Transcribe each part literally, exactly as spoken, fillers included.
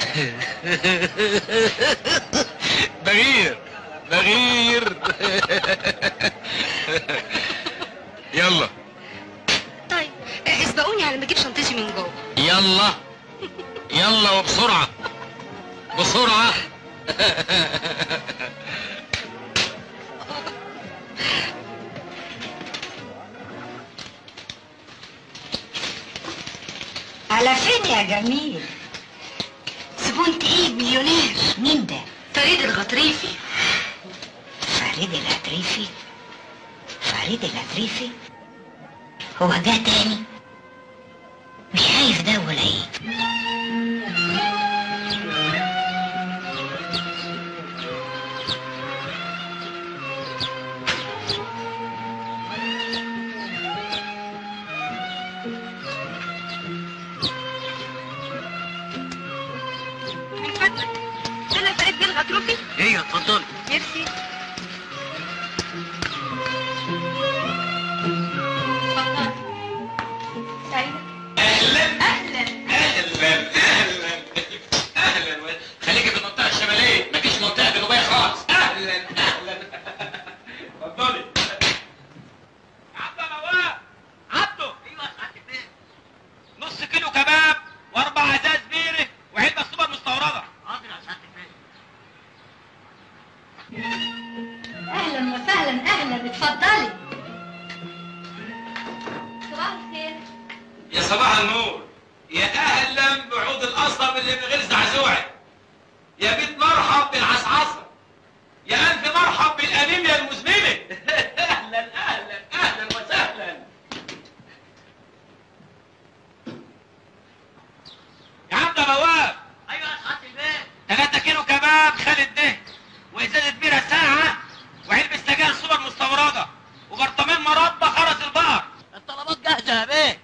بغير بغير. يلا. طيب اسبقوني على ما اجيب شنطتي من جوه. يلا يلا وبسرعة بسرعة. على فين يا جميل؟ زبون تقيل مليونير. مين ده؟ فريد الغطريفي. فريد العطريفي؟ فريد العطريفي؟ هو جه تاني؟ مش عايز ده ولا ايه؟ من فضلك انا فريد الغطريفي. ايه اتفضلي. ميرسي. اهلا اهلا اهلا اهلا اهلا. خليكي في المنطقه الشماليه، ما تجيش المنطقه الجنوبيه خالص. اهلا اهلا. اتفضلي. عبده نواف. عبده. ايوه يا سعاده البيه. نص كيلو كباب واربع ازاز بيره وعلبه سوبر مستورده. حاضر يا سعاده البيه. اهلا وسهلا. اهلا اتفضلي. صباح الخير. يا صباح النور. يا اهلا بعود القصب اللي من غير زعزوعه. يا بيت مرحب بالعصعصه. يا الف مرحب بالانيميا المزمنه. اهلا اهلا اهلا وسهلا. يا عم ده نواف. ايوه يا سعاده البيه. ثلاثة كيلو كباب خالد ده وازازه بيره ساعه وعلبه سجاير سوبر مستورده وبرطمان مربى خرس البقر. الطلبات جاهزه يا بيه.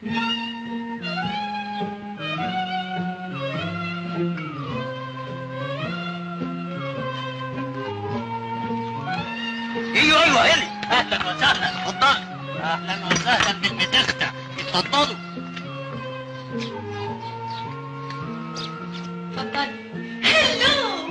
ايوه ايوه الي. اهلا وسهلا اتفضلي. اهلا وسهلا بالمتختة. اتفضلوا. اتفضلي. هلو.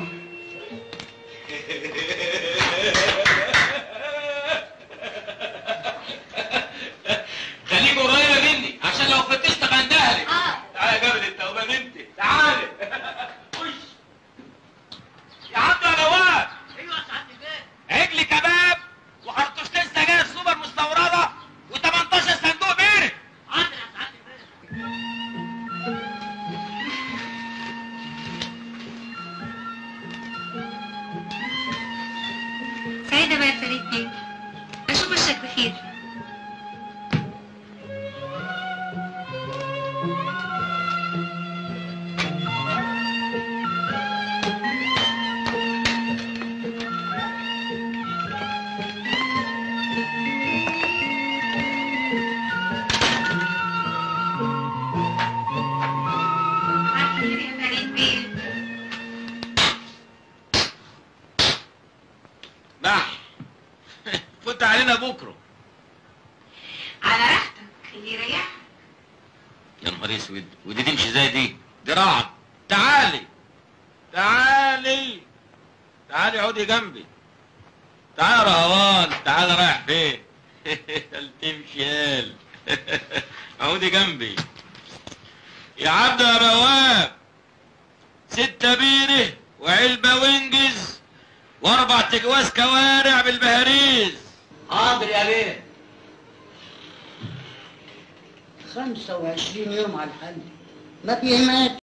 خليك قريبه مني عشان لو فتشتك عندها لك. اه. تعالى يا جبل التوبان انت. تعالى. خش. يا عبد يا نواف. ايوه يا سعاده البيه. عجل كباب وخرطوشتين سجاير سوبر مستورده و18 صندوق بيره. حاضر يا سعاده البيه. سعيدة بقى يا فريد بيه. اشوف وشك بخير. عافية يا فريد بيه. بح. فوت علينا بكره. على راحتك اللي يريحك. يا نهار اسود، ودي تمشي زي دي؟ دي رعد. تعالي تعالي تعالي عودي جنبي. تعالى يا رهوان. تعالى رايح فين؟ قال تمشي قال. عودي جنبي يا عبد يا رواب. ستة بيره وعلبة وينجز واربع تجواز كوارع بالبهاريز. حاضر يا بيه. خمسة وعشرين يوم على الحل ما بيهمك.